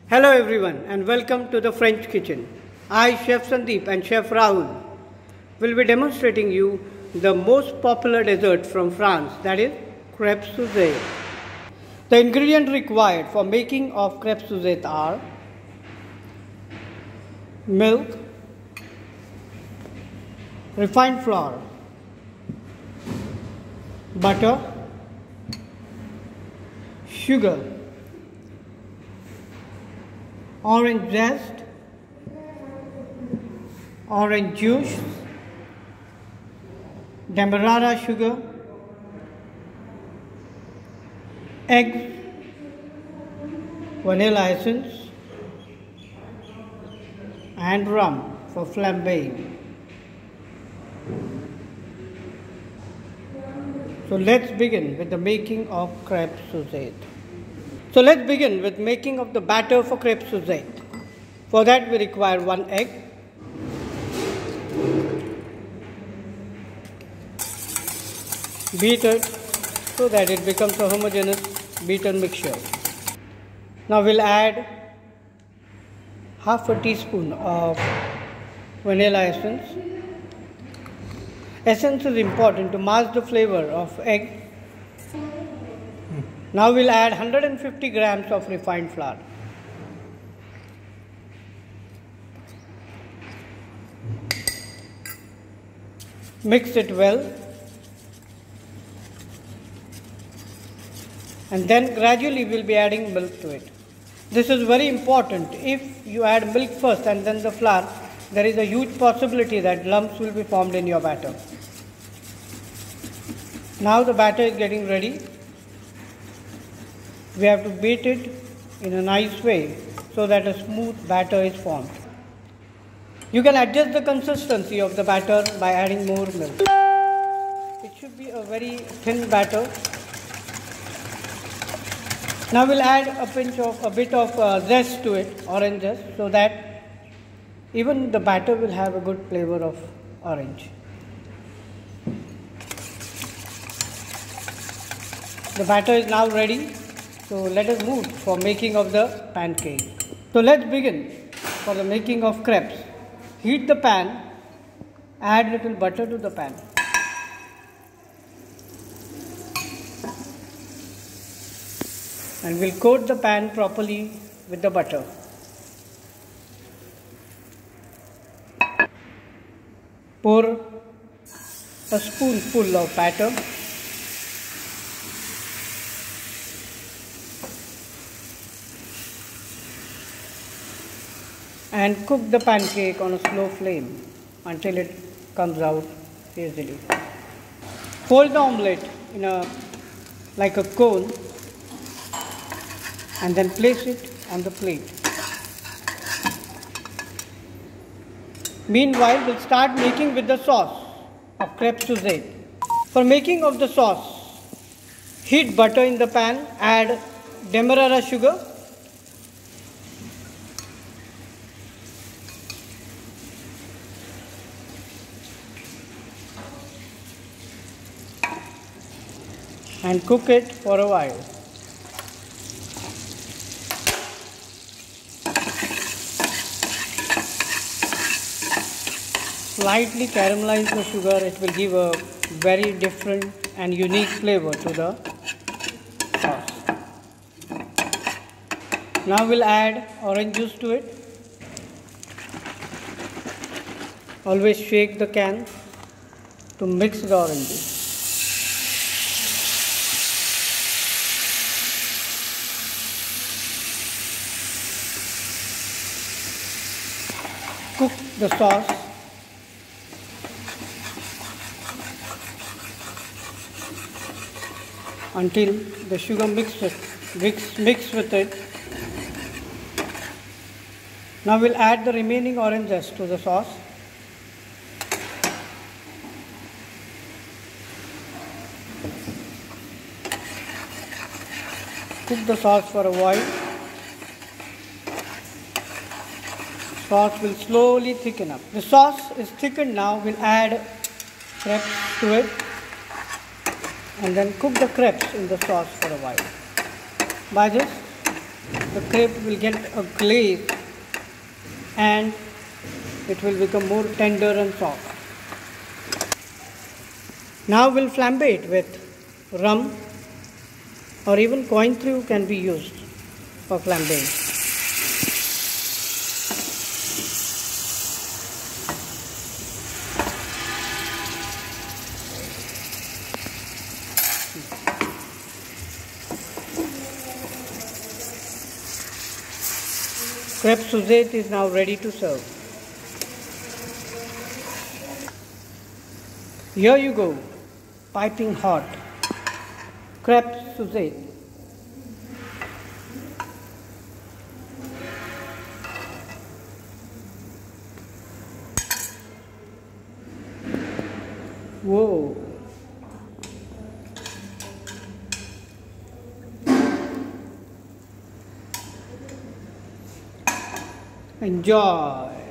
Hello everyone and welcome to the French kitchen. I, Chef Sandeep and Chef Rahul will be demonstrating you the most popular dessert from France, that is crêpes Suzette. The ingredients required for making of crêpes Suzette are milk, refined flour, butter, sugar, orange zest, orange juice, demerara sugar, eggs, vanilla essence, and rum for flambeing. So let's begin with the making of crêpes Suzette. So let's begin with making of the batter for crêpes Suzette. For that we require 1 egg, beat it so that it becomes a homogeneous beaten mixture. Now we'll add half a teaspoon of vanilla essence. Essence is important to mask the flavor of egg. Now we'll add 150 grams of refined flour. Mix it well and then gradually we'll be adding milk to it. This is very important. If you add milk first and then the flour, there is a huge possibility that lumps will be formed in your batter. Now the batter is getting ready. We have to beat it in a nice way so that a smooth batter is formed. You can adjust the consistency of the batter by adding more milk. It should be a very thin batter. Now we'll add a bit of zest to it, orange zest, so that even the batter will have a good flavor of orange. The batter is now ready. So let us move for making of the pancake. So let's begin for the making of crepes. Heat the pan, add little butter to the pan. And we'll coat the pan properly with the butter. Pour a spoonful of batter. And cook the pancake on a slow flame until it comes out easily. Fold the omelette like a cone and then place it on the plate. Meanwhile, we'll start making with the sauce of crêpes Suzette. For making of the sauce, heat butter in the pan, add demerara sugar, and cook it for a while. Slightly caramelize the sugar, it will give a very different and unique flavor to the sauce. Now we'll add orange juice to it. Always shake the can to mix the orange juice. Cook the sauce until the sugar mix with it. Now we'll add the remaining orange zest to the sauce. Cook the sauce for a while. Sauce will slowly thicken up. The sauce is thickened now. We'll add crêpes to it and then cook the crepes in the sauce for a while. By this, the crepe will get a glaze and it will become more tender and soft. Now we'll flambe it with rum, or even cointreau can be used for flambeing. Crêpe Suzette is now ready to serve. Here you go, piping hot crêpe Suzette. Whoa! Enjoy!